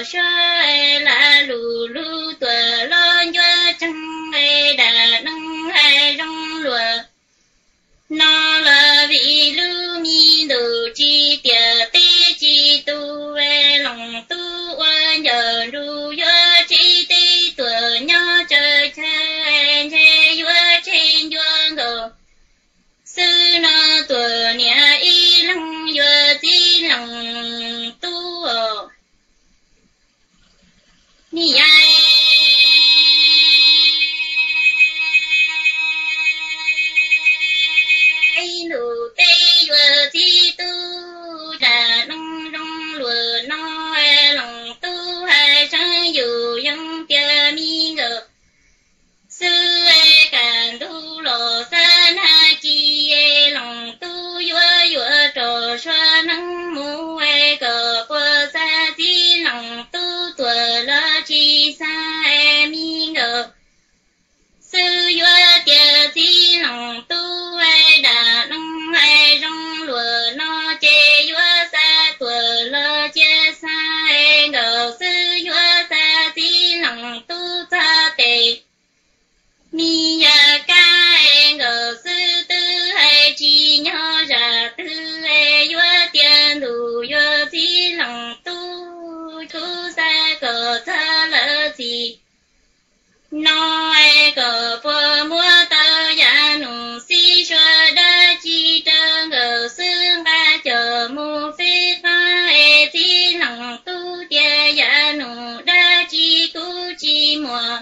xoa là lù lù tuổi lo cho chẳng đã nâng hai rong lùa nó là vì lưu mi đồ chi tiệt tê chi tu về lòng tu oan nhờ ru yo chi tê tuổi nhỏ trời chen che yo chen yo ngờ sư nó tuổi nhà y lăng yo chi lòng tu ở ni ai nụ tê vừa thi tu trà nông rong lùa no lòng tu hai sang dù dân kia mi ngờ sư càn tu lò san ha chi lòng tu vừa vừa trò xoa nắng mu cờ qua xa chi lòng tu tuổi la chi xa mi ngờ sư vừa kia chi lòng tu đã nông hai rong lùa no chê vừa xa tuổi la chê xa ngờ sư vừa xa chi lòng tu xa tề mi ya ca ngờ sư tư hay chi nhỏ ra tư vừa tiền đủ vừa chi lòng tu tu xa cờ xa lỡ gì nói cờ phơ mua tơ ya nụ si xoa đa chi trơ ngờ xương ba chờ mu phê pha thi lòng tu tia ya nụ đa chi tu chi mùa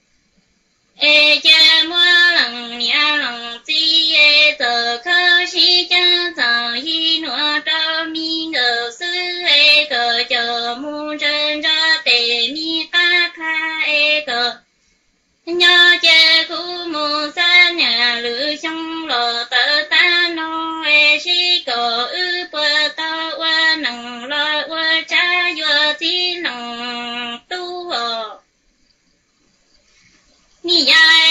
cha mua lòng nhà lòng chi tờ khơ si cha tờ hi nụ trao mi ngờ sư cờ chờ mu chân ra tề mi ta kha cờ nhớ che khu mù sa nhà lữ trong lò tờ ta no si cờ ư bờ ta qua nằng lo qua cha vừa thi lòng tu ở ni ai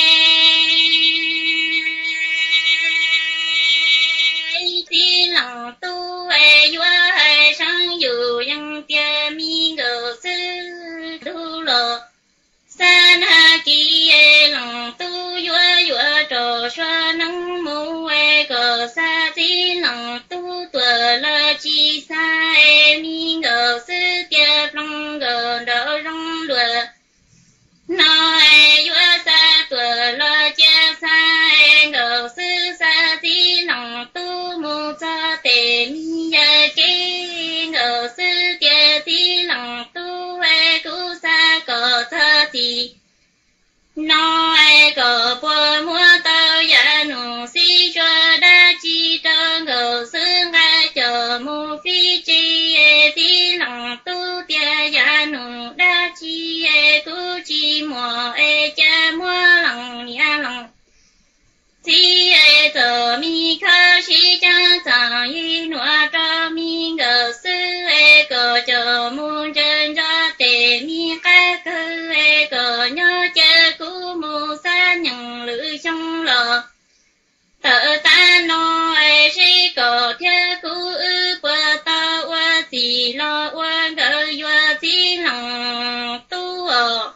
thi lòng tu vừa hai sang dù dân tia mi ngờ sư tu lò san ha ki lòng tu vừa trò xoa nắng mu cờ xa tí lòng tu tuổi la chi xa mi ngờ sư tia long gờ đỡ rong lùa nó vừa xa tuổi la cha xa ngờ sư xa tí lòng tu mu cha tề mi ya kê ngờ sư tia tí lòng tu cứu xa cờ tha thì nó cờ bùa mua tơ ya nụ si cho đa chi trơ ngờ xương ai chờ mu phi chi tí lòng tu tia ya nụ đa chi cứu chi mùa cha mua lòng nhà lòng si tờ mi khơ si cha sa y nụ cho mi ngờ sư cờ chờ mu chân ra tề mi ca cơ cờ nhớ cha cú mu sa nhận lữ trong lò tờ ta no si cờ theo cú ư bờ ta qua thì lo qua gỡ qua thì lòng tu ở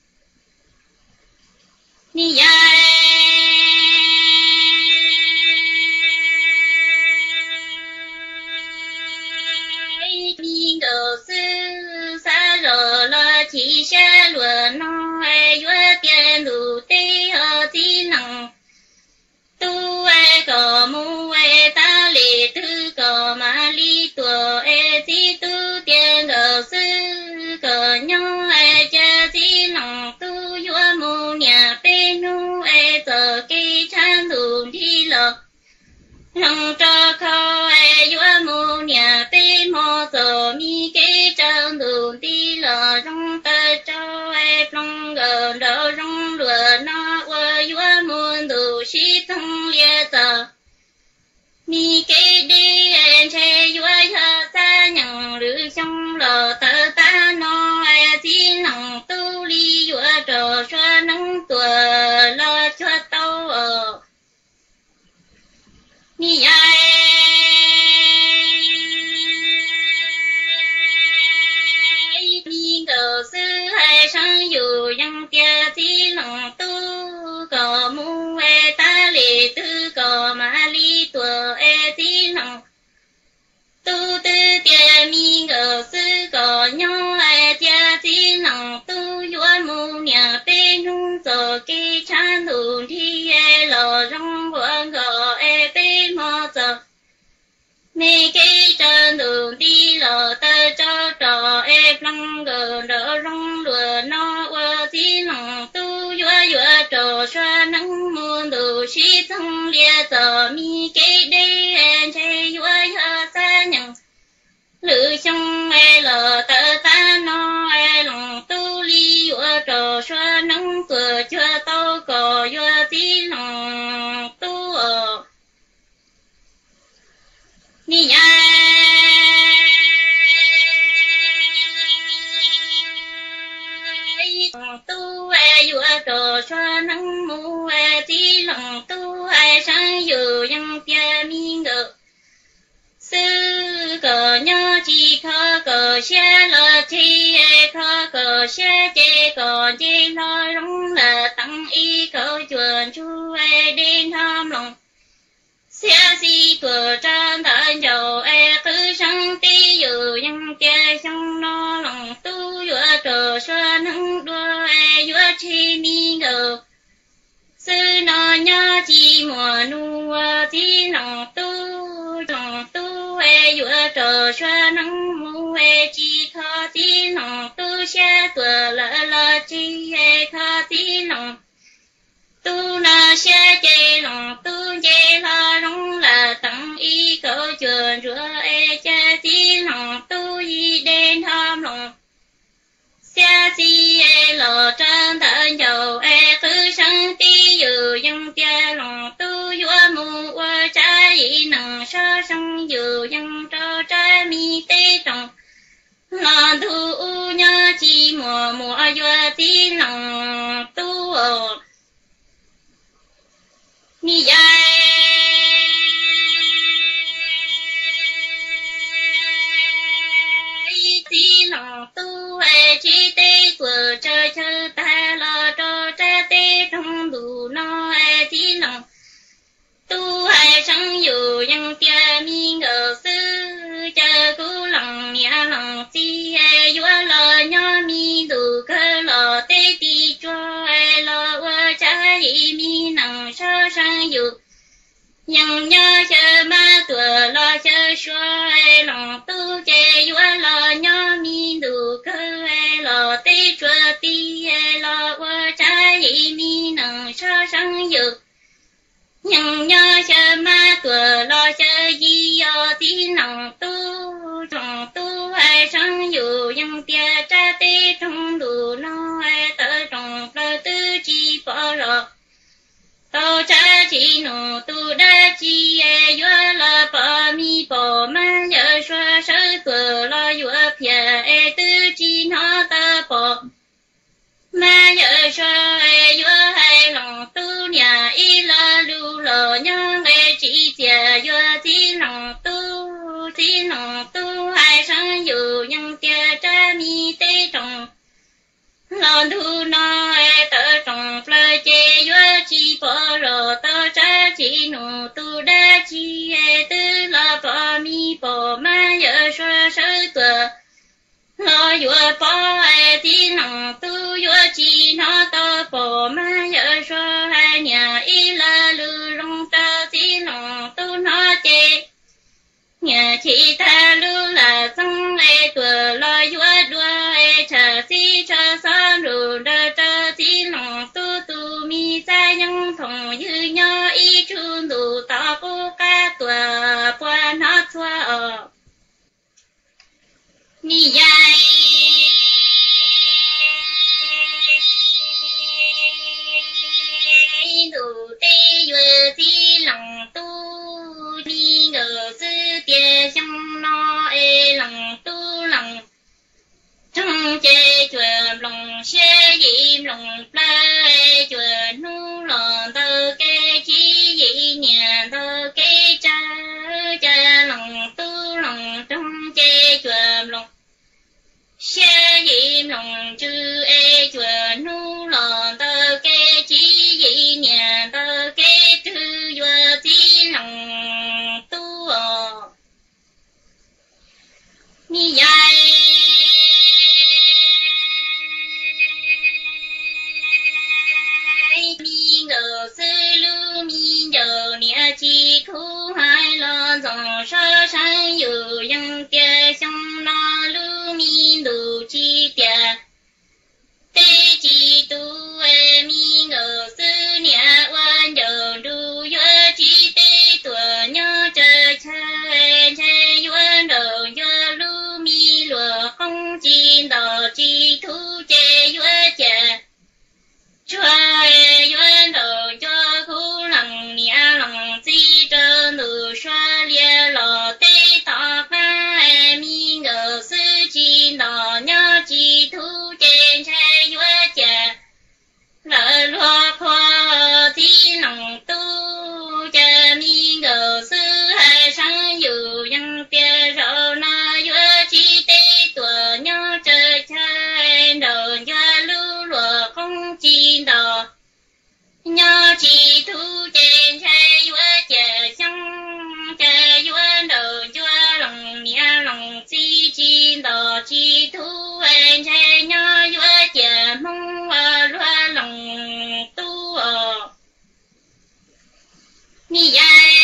ni ai mi ngờ sư xa rờ la chỉ xa lùa no vừa tiền đủ tê hờ thi nằng tu cờ mu ta lì tư cờ ma li tùa thi tu tiền ngờ sư cờ nhau cha thi nằng tu vừa mu nhà bê nu tờ cây chan đủ đi lờ lòng cho khâu vừa mu nhà bê mò tờ mi cây chan đủ đi lờ trong tờ cho long gờ đỡ rong lùa nó vừa mu đủ shi thông lia tờ mi cây đi che vừa ha ta nhận lữ trong lờ tờ ta no thi lòng tu li vừa trò xoa nắng tuổi lo cho tao ở ni ai lòng tu có mu ta lì tư có ma li tua tí lòng tu tư tia mi ngờ sư có nhau tia tí lòng tu vua mu nhà bên hung giờ kỳ chan hùng thi lò rong vua ngờ bên mò giờ mê cây trơn đường đi lò tơ cho trò lăng gờ đỡ rong lùa no ua tí lòng tu vua vua trò xoa nắng muôn đồ sĩ thông lia giờ mi cây đây chơi vua vua xa nhận lữ trong lò tơ ta no lòng tu li vua trò xoa nắng vừa chưa tao cò vua tí lòng tu ở ni tu vua trò xoa nắng mu tí lòng tu sáng dù dân tia mi ngờ sư cờ nhớ chi khó cờ xe lơ chi khó cờ xe chê cờ chê lo rong là tăng y cờ chuồn chu đến tham lòng xe si của trang thân dầu cứ sang tí dù dân kia trong nó lòng tu vua trò xoa nắng đua vua chi mi ngờ sư nó nhớ chi mùa nu tí lòng tu vua trò xoa nắng mu chi khó tí lòng tu xe tuổi lỡ chi khó tí lòng tu na xe chê lòng tu chê lo rong là tăng y câu chuyện rửa cha tí lòng tu y đến tham lòng xe si lò trang thân dầu cứ sang tí dù dân cha lòng tu vua mu qua cha y nằng sa sang dù dân cho cha mi tê trọng lòng tu nhớ chi mùa mùa vua tí lòng tu ni tí lòng tu chi tê của trời chơi ta lo cho cha tê trong đủ no tí lòng tu sang dù dân tia mi ngờ sư chờ cứu lòng nhà lòng chi vua lo nhớ mi đủ cơ lo tê ti cho lo qua cha y mi nằng sa sang dù nhân nhớ chờ ma tuổi lo chờ xoa lòng tu chê vua lo nhớ mi đủ cơ lo tê chua ti lo qua cha y mi nằng sa sang dù nhân nhớ chờ ma tuổi lo chờ di yo tí lòng tu trồng tu sang dù dân tia cha tê trong đủ no tơ trồng lơ tư chi bỏ rồi tao cha chi nô tu đa chi vua la bỏ mi bỏ ma nhớ xoa sơ tuổi lo vua phía tư chi nó ta bỏ ma nhớ xoa vua hai lòng tu nhà y la lu lo nhớ nghe chỉ chia vua tí lòng tu hai sang dù nhân tia cha mi tê trồng lòng thu no tơ trồng phơi chê vua chi bỏ rồi tơ cha chi nô tu đa chi tư la bỏ mi bỏ ma nhớ xoa sơ tuổi lo vua bỏ tí lòng tu vua chi nó to bỏ ma nhớ xoa hai nhà y la lu rong ta tí lòng tu nó chê nhà chị ta lu là xong tuổi lo vua đua chờ si cho son rồi đơ cho tí lòng tu mi sa nhân thòng dư nhớ y chun đủ tao cô ca tuổi qua nó thua ni dài đủ tê vừa tí lòng tu đi ngờ sư tia trong no lòng tu lòng trong chê chùa lòng xe dị lòng pla chùa nu lòng tơ kê chi dị nhà tơ kê cha lòng tu lòng trong chê chùa lòng xe dị lòng chư chùa nu lòng tơ kê không chín đỏ chi thu chế yuế chế chúa yuế đồ cho khu lăng nia lăng chi trơ nữ xoa lia lò tê tọ ba mi ngờ sư chín đỏ nhớ chi thu chế chế yuế chế lỡ loa khoa thi lòng tu cha mi ngờ sư hai sang dù yang tia rau na yuế chi tê tuổi nhớ trời trời đầu gia lưu lụa không chi đỏ nhớ chi thu trên trái yuế chè sang chè yuế đầu yuế lòng nia lòng chi đỏ chi thu en chè nhớ yuế chè mong loa lòng tu ni ai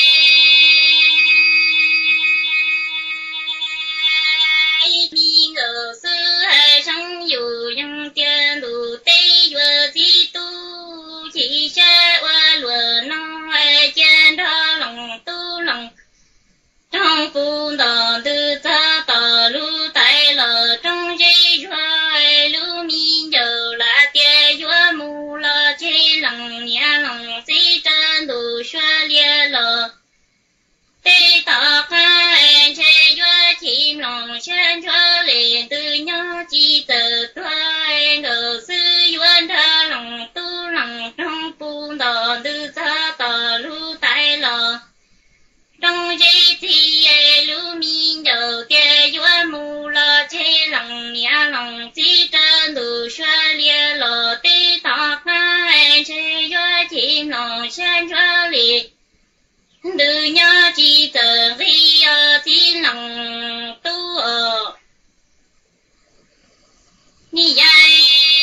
mi ngờ sư hai sang dù yang tiên đủ tây vừa di tu chỉ cha qua lùa nó hai chân đó lòng tu lòng trong phun đỏ tư ta tỏ lưu tại lờ trong dây xoay lưu mi giờ là tia vua mù lờ chế lòng nhà lòng si trên đủ xoa lia lờ tê tỏ ca en chế vua chim lòng trên cho liền từ nhớ chi từ thoại ngờ sư vua tha lòng tu lòng trong phun đỏ tư ta tỏ lưu tại lờ trong dây thì lưu mi giờ kia vua mù lờ chế lòng nhà lòng si trên đủ xoa lia lờ tê tỏ ca en chế vua chim lòng trên cho liền từ nhớ chi từ vi thì lòng tu ni ai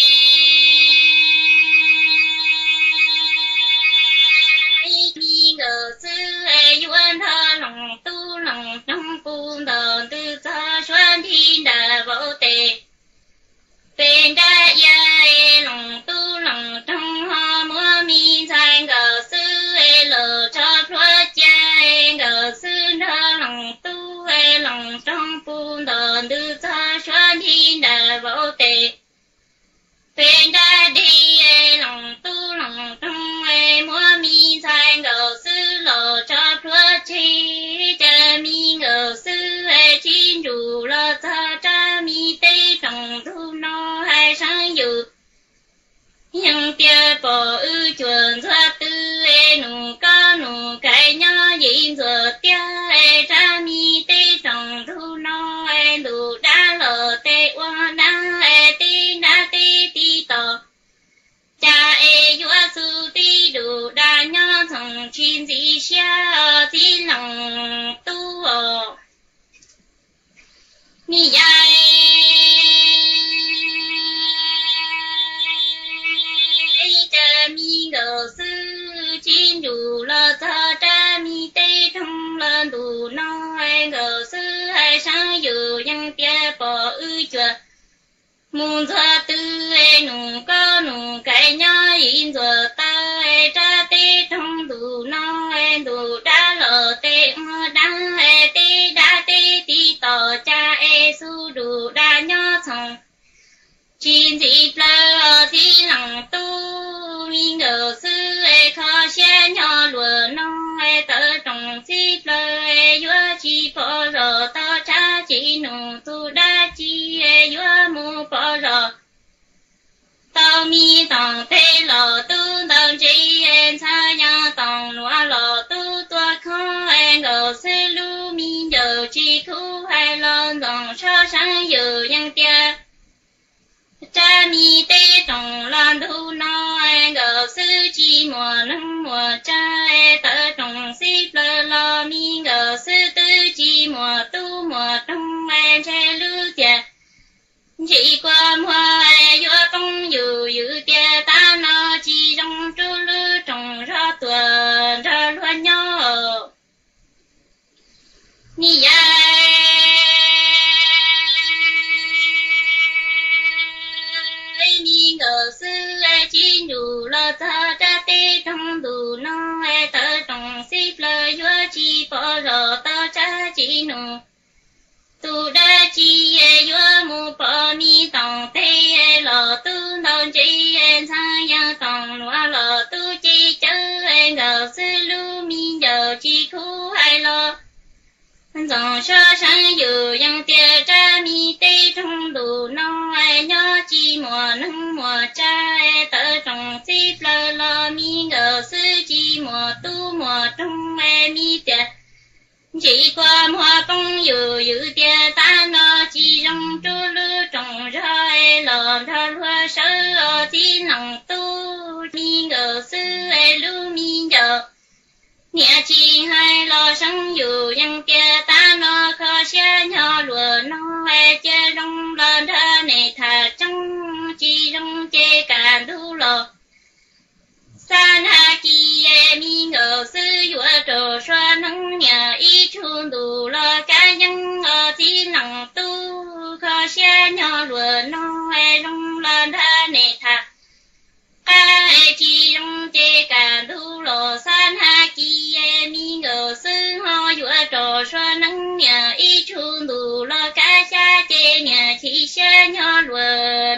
mi ngờ sư yuan tha lòng tu lòng trong phun đòn tư ta xoan thiên đà vô tề bên đa ya lòng tu lòng trong hoa múa mi sang ngờ sư lờ cho phật cha ngờ sư đa lòng tu lòng trong phun đòn tư ta xoan thiên đà vô tề bên đa đi lòng tu lòng trong múa mi sang ngờ sư lờ cho phật cha mi ngờ sư chín dù lờ cha mi tê trong thu nó hai sang dù nhưng tia bỏ ư chuẩn ra tư nụ ca nụ cái nhớ dịnh giờ tia cha mi tê trong thu nó đủ đá lờ tê qua đá tê tí tờ cha vua sư tí đủ đá nhớ thằng chín gì xa tí lòng tu mi ai cha mi ngờ sư chín đủ lờ cha cha mi tê trong lần đủ nói ngờ sư hai sáng dù yang tia bỏ ư chùa môn ra tư nụ có nụ cái nhớ in giờ ta cha tê trong đủ nói đủ đá lờ tê đá tê tí tờ cha su đủ đá nhớ thằng chín dịp lờ thì lòng tu mi ngờ sư khó xe nhỏ lùa nói tớ trong dịp lờ vua chi bỏ rờ tớ cha chỉ nụ tu đá chi vua mù bỏ rờ tao mi tòng tê lờ tu tao chi xa nhà tòng lúa lờ tu tua khó ngờ sư lưu mi giờ chi khu hai lần dòng so sáng giờ nhân tia cha mi tê trong lan thu nói ngờ sư chi mùa năm mùa cha tớ trong xếp lơ lo mi ngờ sư tư chi mùa tu mùa trong che lưu tia chỉ qua mùa vua công dù tia ta nó chi trong chú lưu trong ra tuần ra luôn nhau ni mi ngờ sư chín đủ lờ ta cha tê trong đủ nó tớ trong xếp lờ vua chi bỏ rờ ta cha chỉ nụ tu tu đa chi yo mu pa mi tòng tê lò tu non chi sang yang tòng lúa lò tu chi chớ ngờ sư lu mi giờ chi khu hai lo dòng sơ sang dù yang tia cha mi tê trong đủ no nhớ chi mùa nắng mùa cha tơ trong xếp lơ lo mi ngờ sư chi mùa tu mùa trong mi tia chỉ qua mùa bông dù dù tia ta nó chi trong chú lư trồng rơi lò thơ lúa sơ chi lòng tu mi ngờ sư lu mi giờ nhà chi hai lo sống dù dân kia ta nó khó xe nhỏ lùa nó chê đông lên thơ này thà trong chi trong chê cả đu lò san ha chi mi ngờ sư dùa trồ xoa nắng nhà y chuông đủ lo cá nhân chi lòng tu khó xe nhỏ lùa nó đông lên thơ này thà chi trong chê cả đu lò san ha chi mi ngờ sư ho dùa trò xoa nắng nhà y chuông đủ lo cá cha chê nhà chi xe nhỏ lùa